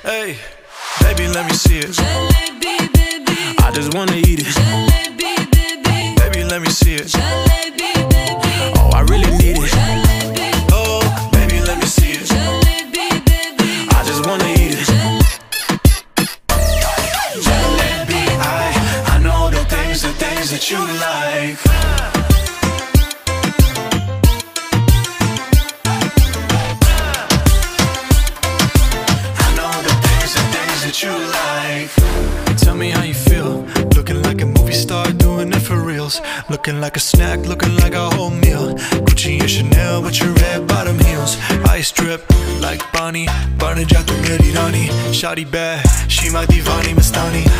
Hey, baby, let me see it. Jalebi, baby. I just wanna eat it. Jalebi, baby. Baby, let me see it. Jalebi, baby. Oh, I really need it. Jalebi. Oh, baby, let me see it. Jalebi, baby. I just wanna eat it. Jalebi, I know the things that you like. That you like. Tell me how you feel. Looking like a movie star, doing it for reals. Looking like a snack, looking like a whole meal. Gucci and Chanel with your red bottom heels. Ice drip like Bonnie, Barne jato meri rani. Shawty bad, she my divani mastani.